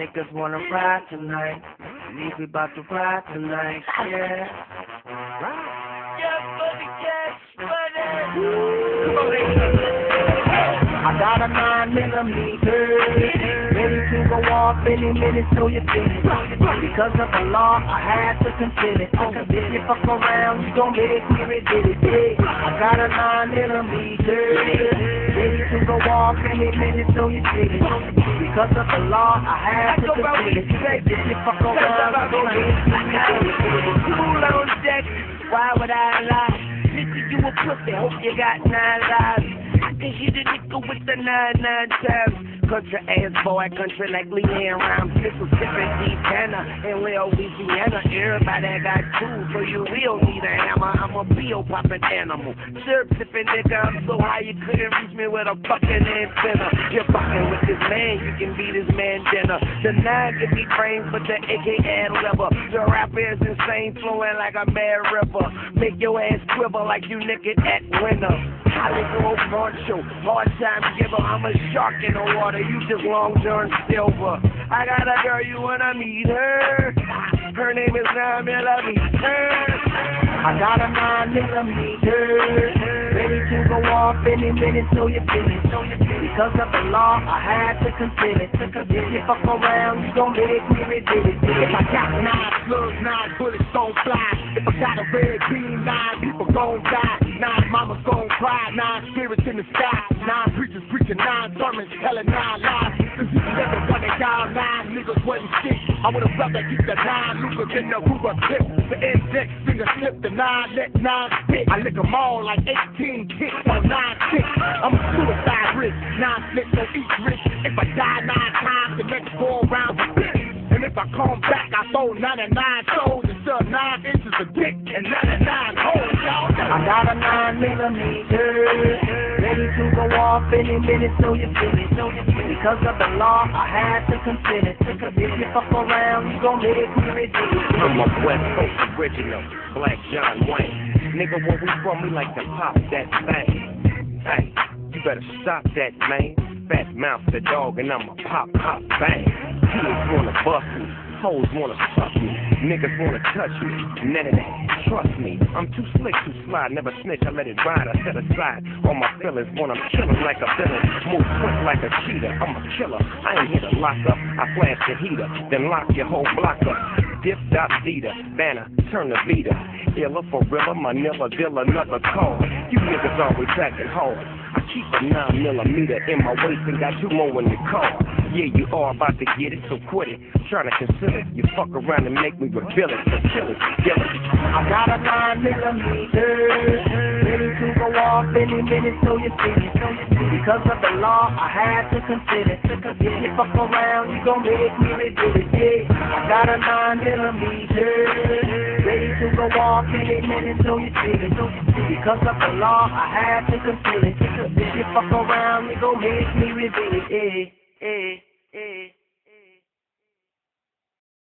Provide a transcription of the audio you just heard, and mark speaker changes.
Speaker 1: Niggas wanna ride tonight. Believe we about to ride tonight, yeah. I got a 9mm, ready to go off any minute, so you feel it. Because of the law, I had to consider it. If you fuck around, you gon' make me regret it. I got a 9mm, ready to go off any minute, so you feel it. Because of the law, I had to consider it. If you fuck around, you gon' make me regret it. Cool on deck, why would I lie? Listen, you a pussy, hope you got 9 lives. I can hit a nigga with the 9 times. Country ass boy, country like Leanne Rhymes, Mississippi, Montana, and Louisiana. Everybody got tools, so you will need a hammer. I'm a bill popping animal. Syrup sipping nigga, I'm so high you couldn't reach me with a fucking antenna. You're fucking with this man, you can be this man dinner. The 9 give me brains, but the AK add liver. The rapper is insane, flowing like a mad river. Make your ass quiver like you naked at winter. Hollywood macho, hard time giver. I'm a shark in the water, you just Long John Silver. I got a girl, you wanna meet her? Her name is 9mm. I got a 9mm, ready to go off any minute, so you feel it. Because of the law, I had to consider it. If you fuck around, you gon' make me regret it. If I got 9 slugs, 9 bullets gon' fly. If I got a red beam, 9 people gon' die. 9 mamas gon' cry, 9 spirits in the sky. 9 preachers preaching 9 sermons, telling 9 lies. Since you never wanted y'all 9 niggas wasn't shit. I would've rather keep the 9 loopers in the Ruger clip. The index finger slip, the 9 let 9 spit. I lick them all like 18 kicks on 9 sticks. I'm a suicide risk, 9 flips on each wrist. If I die 9 times, the next 4 rounds are bitch. And if I come back, I throw 99 souls instead of 9 inches of dick and 99 holes, y'all. I got a 9mm, ready to go off any minute, so you feel it. Because of the law, I had to consider it. If you fuck around, you gon' make me regret it.
Speaker 2: I'm a West Coast original, Black John Wayne. Nigga, where we from, we like to pop that thing. Hey, you better stop that, man. Fat mouth the dog, and I'ma pop, bang. Kids wanna bust me, hoes wanna suck me, niggas wanna touch me, none of that. Trust me, I'm too slick to slide, never snitch, I let it ride, I set aside all my feelings when I'm chillin' like a villain, move quick like a cheetah, I'm a killer, I ain't here to lock up, I flash the heater, then lock your whole block up. Dip, dot, Dita, Vanna, turn the beater, illa for real, Manila, deal another call. You niggas always acting hard. I keep a 9mm in my waist and got 2 more in the car. Yeah, you are about to get it, so quit it. Trying to conceal it. You fuck around and make me reveal it. So kill it, kill it.
Speaker 1: I got a 9mm, ready to go off any minute, so you feel it. Because of the law, I had to consider it. If you fuck around, you gon' make me regret it. Yeah, I got a 9mm, ready to go off any minute, so you feel it. Because of the law, I had to consider it. If you fuck around, you gon' make me regret it.